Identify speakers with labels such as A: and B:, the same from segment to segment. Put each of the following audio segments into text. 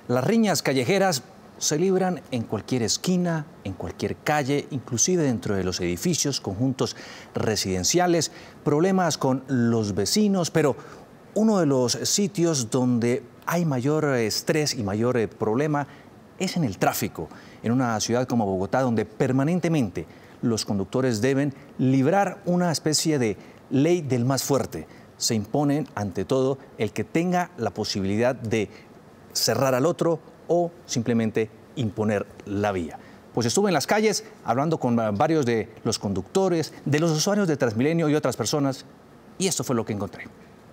A: Las riñas callejeras se libran en cualquier esquina, en cualquier calle, inclusive dentro de los edificios, conjuntos residenciales, problemas con los vecinos, pero uno de los sitios donde hay mayor estrés y mayor problema es en el tráfico, en una ciudad como Bogotá, donde permanentemente los conductores deben librar una especie de ley del más fuerte. Se imponen, ante todo, el que tenga la posibilidad de cerrar al otro o simplemente imponer la vía. Pues estuve en las calles hablando con varios de los conductores, de los usuarios de Transmilenio y otras personas, y esto fue lo que encontré.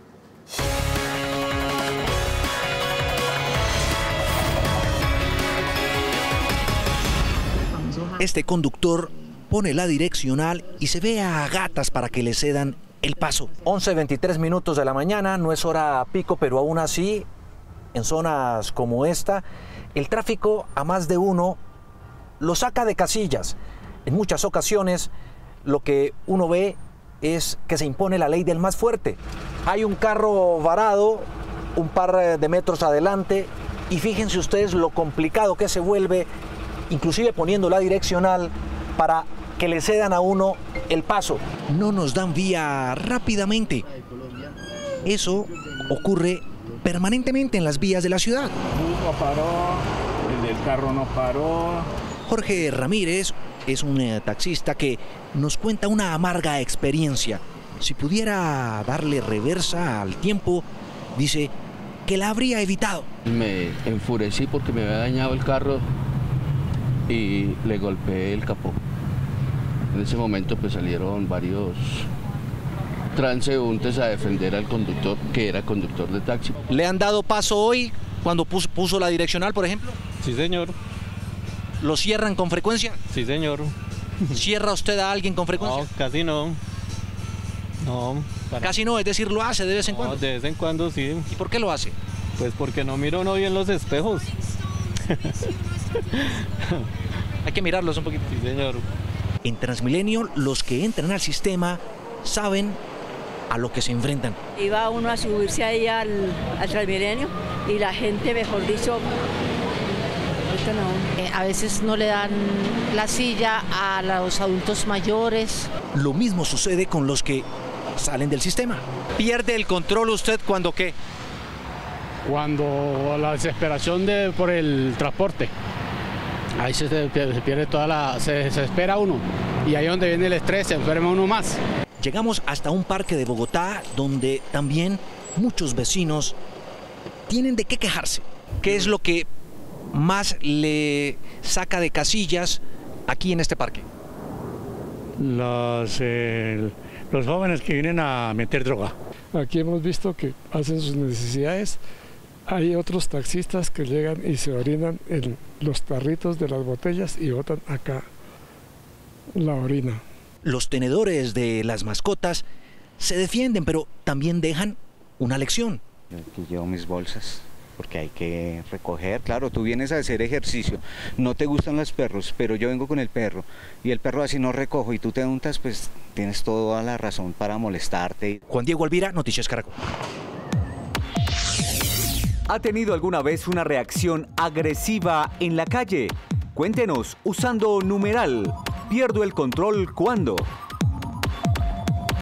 B: Este conductor pone la direccional y se ve a gatas para que le cedan el paso.
A: 11:23 minutos de la mañana, no es hora pico, pero aún así, en zonas como esta, el tráfico a más de uno lo saca de casillas. En muchas ocasiones, lo que uno ve es que se impone la ley del más fuerte. Hay un carro varado un par de metros adelante y fíjense ustedes lo complicado que se vuelve, inclusive poniendo la direccional para que le cedan a uno el paso.
B: No nos dan vía rápidamente. Eso ocurre permanentemente en las vías de la ciudad.
C: El bus no paró, el del carro no paró.
B: Jorge Ramírez es un taxista que nos cuenta una amarga experiencia. Si pudiera darle reversa al tiempo, dice que la habría evitado.
D: Me enfurecí porque me había dañado el carro y le golpeé el capó. En ese momento pues salieron varios transeúntes a defender al conductor, que era conductor de taxi.
B: ¿Le han dado paso hoy cuando puso la direccional, por ejemplo?
E: Sí, señor.
B: ¿Lo cierran con frecuencia?
E: Sí, señor.
B: ¿Cierra usted a alguien con frecuencia?
E: No, casi no. No.
B: Casi no, es decir, lo hace de vez en cuando.
E: No, de vez en cuando sí.
B: ¿Y por qué lo hace?
E: Pues porque no miro uno bien los espejos.
B: Hay que mirarlos un poquito.
E: Sí, señor.
B: En Transmilenio, los que entran al sistema saben a lo que se enfrentan.
F: Iba uno a subirse ahí al Transmilenio y la gente, mejor dicho, no.
G: A veces no le dan la silla a los adultos mayores.
B: Lo mismo sucede con los que salen del sistema.
H: ¿Pierde el control usted cuando qué?
C: Cuando la desesperación por el transporte. Ahí se pierde se espera uno. Y ahí es donde viene el estrés, se enferma uno más.
B: Llegamos hasta un parque de Bogotá donde también muchos vecinos tienen de qué quejarse. ¿Qué es lo que más le saca de casillas aquí en este parque?
I: Los jóvenes que vienen a meter droga.
J: Aquí hemos visto que hacen sus necesidades. Hay otros taxistas que llegan y se orinan en los tarritos de las botellas y botan acá la orina.
B: Los tenedores de las mascotas se defienden, pero también dejan una lección.
K: Aquí llevo mis bolsas porque hay que recoger. Claro, tú vienes a hacer ejercicio, no te gustan los perros, pero yo vengo con el perro y el perro así no recojo y tú te untas, pues tienes toda la razón para molestarte.
B: Juan Diego Alvira, Noticias Caracol.
L: ¿Ha tenido alguna vez una reacción agresiva en la calle? Cuéntenos usando numeral. ¿Pierdo el control cuándo?